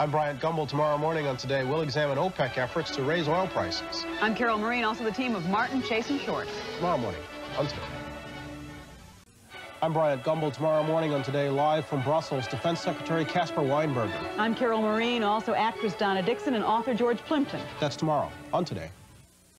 I'm Bryant Gumbel. Tomorrow morning on Today, we'll examine OPEC efforts to raise oil prices. I'm Carol Marin, also the team of Martin, Chase, and Short. Tomorrow morning on Today. I'm Bryant Gumbel. Tomorrow morning on Today, live from Brussels, Defense Secretary Caspar Weinberger. I'm Carol Marin, also actress Donna Dixon and author George Plimpton. That's tomorrow on Today.